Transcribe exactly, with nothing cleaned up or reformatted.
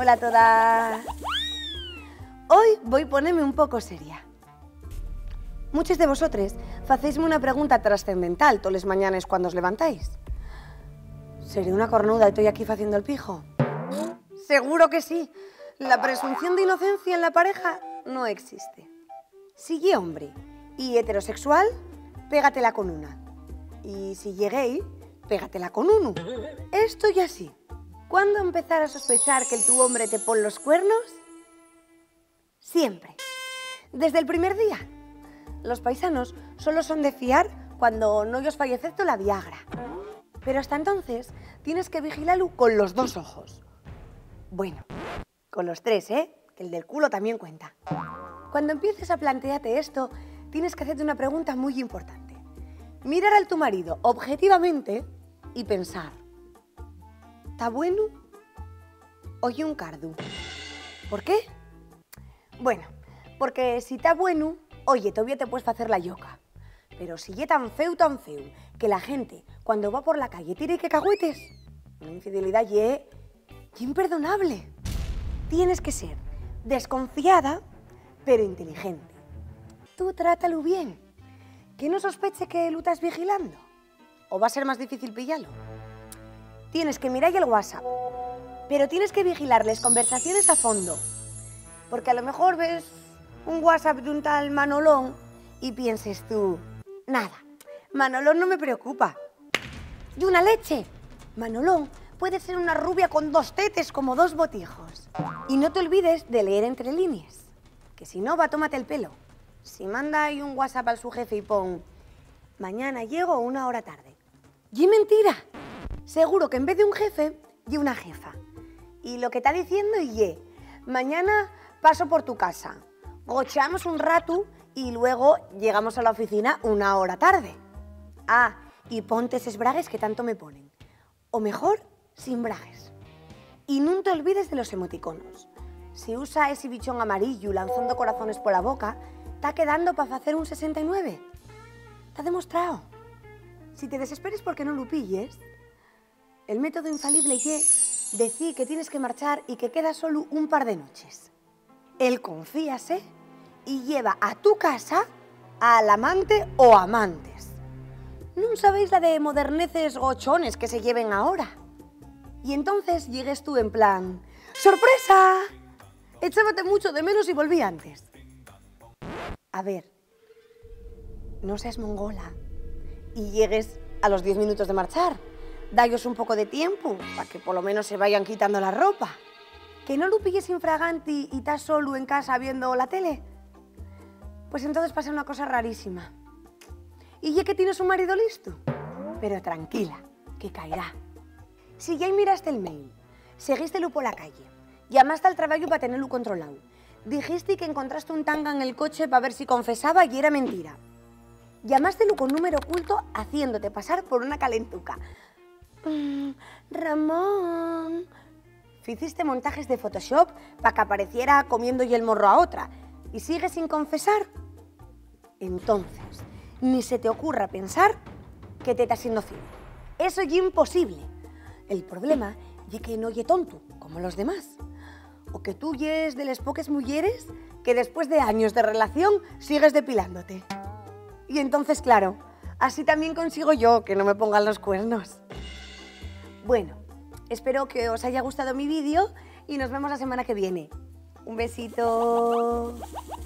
Hola a todas. Hoy voy a ponerme un poco seria. Muchos de vosotros facéisme una pregunta trascendental todas las mañanas cuando os levantáis. ¿Seré una cornuda y estoy aquí haciendo el pijo? Seguro que sí. La presunción de inocencia en la pareja no existe. Si ye hombre y heterosexual, pégatela con una. Y si ye gay, pégatela con uno. Esto y así. ¿Cuándo empezar a sospechar que el tu hombre te pone los cuernos? Siempre. Desde el primer día. Los paisanos solo son de fiar cuando no os fai efecto la Viagra. Pero hasta entonces tienes que vigilarlo con los dos ojos. Bueno, con los tres, ¿eh? Que el del culo también cuenta. Cuando empieces a plantearte esto, tienes que hacerte una pregunta muy importante. Mirar al tu marido objetivamente y pensar, ¿está bueno? Oye un cardu. ¿Por qué? Bueno, porque si está bueno, oye, todavía te puedes hacer la yoca. Pero si ye tan feu, tan feu, que la gente, cuando va por la calle, tire que cagüetes, una infidelidad ye, ye imperdonable. Tienes que ser desconfiada, pero inteligente. Tú trátalo bien. Que no sospeche que lo estás vigilando. ¿O va a ser más difícil pillarlo? Tienes que mirar el WhatsApp, pero tienes que vigilar las conversaciones a fondo. Porque a lo mejor ves un WhatsApp de un tal Manolón y pienses tú, nada, Manolón no me preocupa. ¿Y una leche? Manolón puede ser una rubia con dos tetes como dos botijos. Y no te olvides de leer entre líneas, que si no va, tómate el pelo. Si manda ahí un WhatsApp al su jefe y pon, mañana llego una hora tarde. ¡Y mentira! Seguro que en vez de un jefe, y una jefa. Y lo que está diciendo ye, mañana paso por tu casa, gocheamos un rato y luego llegamos a la oficina una hora tarde. Ah, y ponte esos bragues que tanto me ponen. O mejor, sin bragues. Y no te olvides de los emoticonos. Si usa ese bichón amarillo lanzando corazones por la boca, está quedando para hacer un sesenta y nueve. Está demostrado. Si te desesperes porque no lo pilles, el método infalible es decir que tienes que marchar y que queda solo un par de noches. Él confíase y lleva a tu casa al amante o amantes. ¿No sabéis la de moderneces gochones que se lleven ahora? Y entonces llegues tú en plan, ¡sorpresa! Échabate mucho de menos y volví antes. A ver, no seas mongola y llegues a los diez minutos de marchar. Dayos un poco de tiempo para que por lo menos se vayan quitando la ropa. ¿Que no lo pilles infraganti y estás solo en casa viendo la tele? Pues entonces pasa una cosa rarísima. Y ya que tienes un marido listo, pero tranquila, que caerá. Si ya miraste el mail, seguístelo por la calle, llamaste al trabajo para tenerlo controlado, dijiste que encontraste un tanga en el coche para ver si confesaba y era mentira, llamástelo con número oculto haciéndote pasar por una calentuca. Mm, Ramón... Hiciste montajes de Photoshop para que apareciera comiendo y el morro a otra y sigues sin confesar. Entonces, ni se te ocurra pensar que te estás siendo fiel. Eso es imposible. El problema es que no ye tonto, como los demás. O que tú yes de las pocas mujeres que después de años de relación sigues depilándote. Y entonces, claro, así también consigo yo que no me pongan los cuernos. Bueno, espero que os haya gustado mi vídeo y nos vemos la semana que viene. Un besito.